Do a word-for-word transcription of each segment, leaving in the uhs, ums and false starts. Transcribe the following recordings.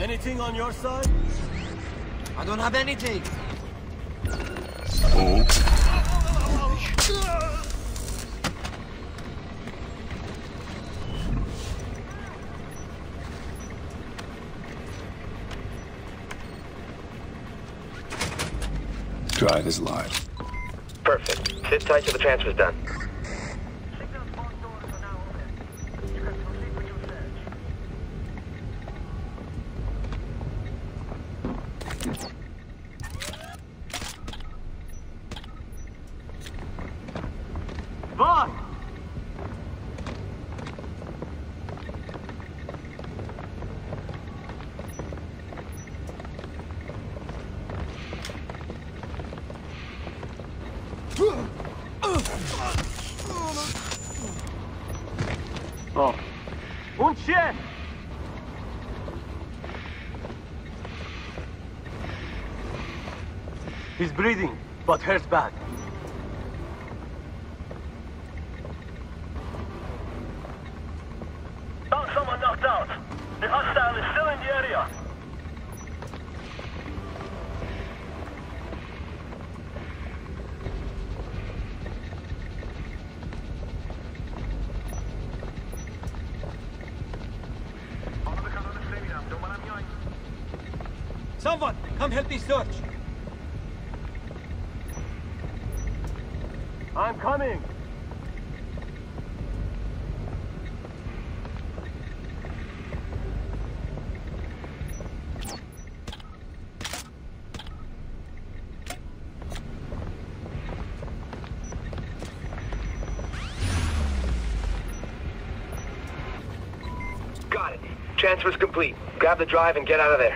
Anything on your side? I don't have anything. Oh. Drive is live. Perfect. Sit tight till the transfer's done. Vai! Oh. Und shit! He's breathing, but hurts bad. Found someone knocked out. The hostile is still in the area. Someone, come help me search. I'm coming. Got it. Transfer's complete. Grab the drive and get out of there.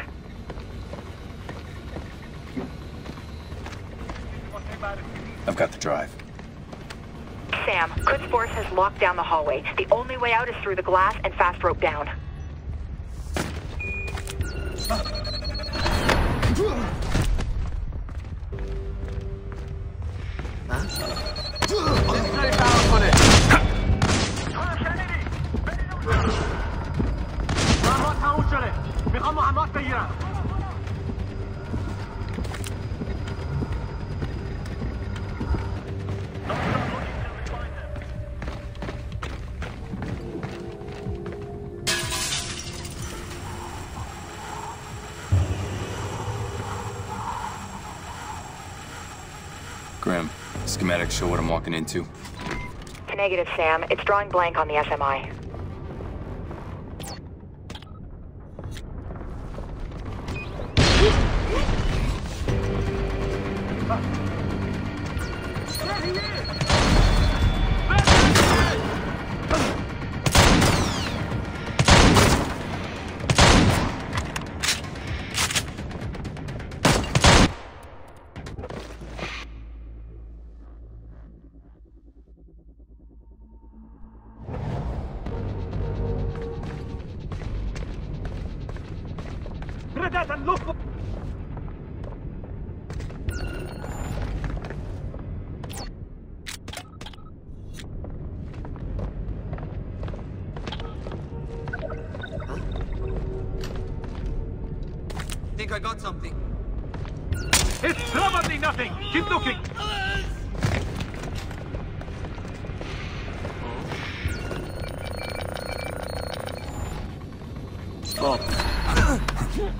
I've got the drive. Sam, Quds Force has locked down the hallway. The only way out is through the glass and fast rope down. Grim, schematics show what I'm walking into. Negative, Sam. It's drawing blank on the S M I. I think I got something. It's probably nothing. Keep looking. Oh.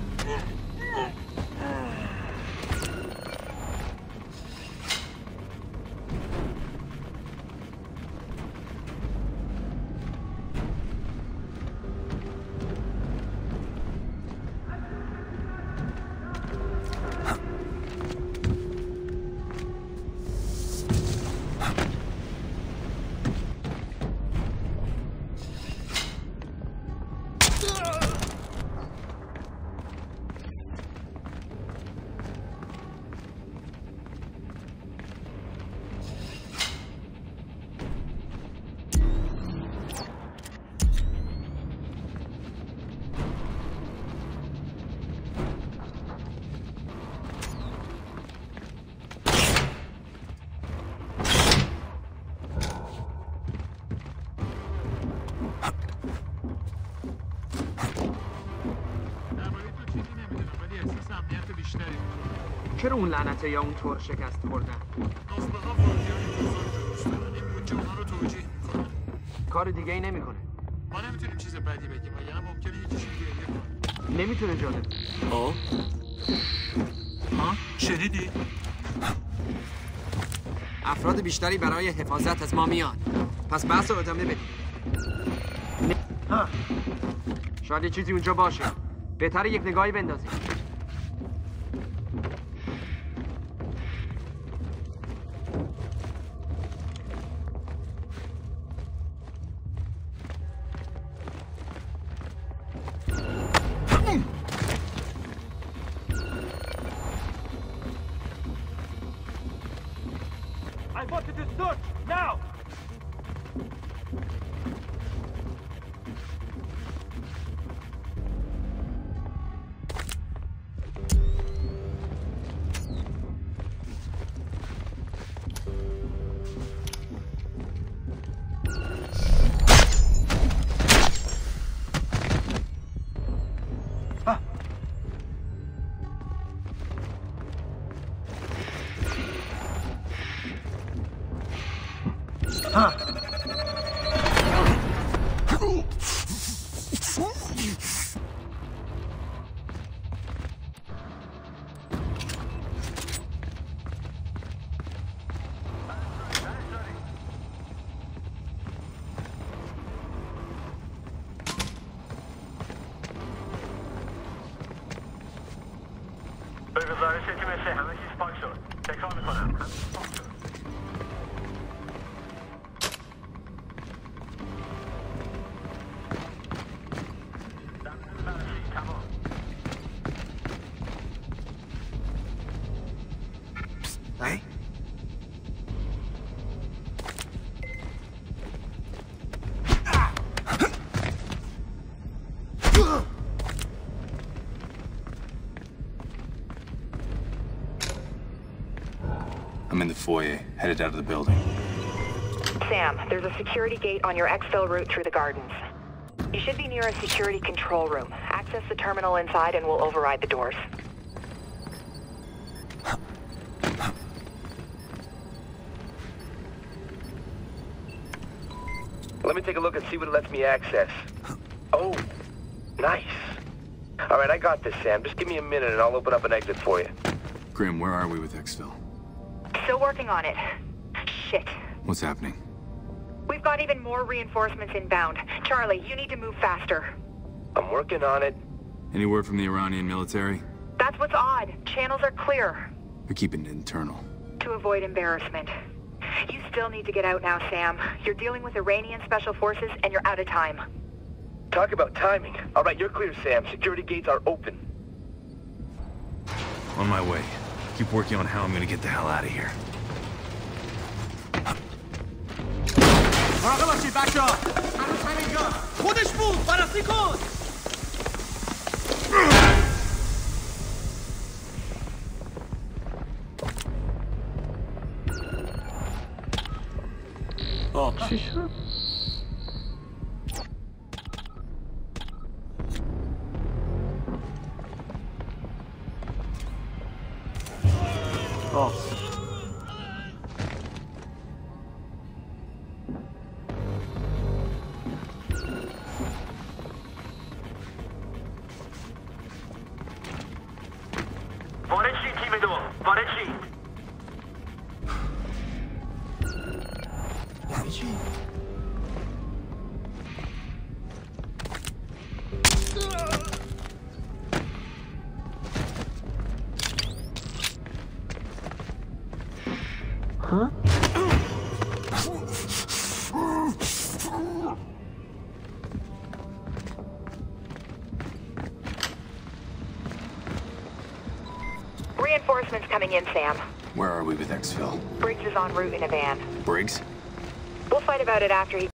احساس امنیت بیشتری میکنه. چرا اون لعنته یا اون طور شکست خوردن؟ نخبه‌ها ورودیان بزرگ درست دارن. این بودجه اونا رو توجیه میکنه. کار دیگه ای نمیکنه. ما نمیتونیم چیز بدی بگیم و یعنی ممکنه یکیشون گریه کنه. نمیتونه جالب. آه؟ ها؟ شنیدی؟ افراد بیشتری برای حفاظت از ما میان. پس بحث رو ادامه بدیم. ها. شاید یه چیزی اونجا باشه. بهتره یک نگاهی بندازیم. I want you to search now. به گزارش که مثل همه چیز پاک شد. تکرار میکنم همه چیز پاک شد. دفتر بررسی تمام. Hey? I'm in the foyer, headed out of the building. Sam, there's a security gate on your exfil route through the gardens. You should be near a security control room. Access the terminal inside and we'll override the doors. Let me take a look and see what it lets me access. Oh, nice. All right, I got this, Sam. Just give me a minute and I'll open up an exit for you. Grim, where are we with Exfil? Still working on it. Shit. What's happening? We've got even more reinforcements inbound. Charlie, you need to move faster. I'm working on it. Any word from the Iranian military? That's what's odd. Channels are clear. They're keeping it internal. To avoid embarrassment. You still need to get out now, Sam. You're dealing with Iranian special forces and you're out of time. Talk about timing. All right, you're clear, Sam. Security gates are open. On my way. Keep working on how I'm gonna get the hell out of here. مراقب باشید بچه ها. هنوز همینجا. خودش بود. بررسی کن. آه چی شد؟ آه وارد شید تیم دو. وارد شید. Huh? Reinforcements coming in, Sam. Where are we with Exfil? Briggs is en route in a van. Briggs? We'll fight about it after he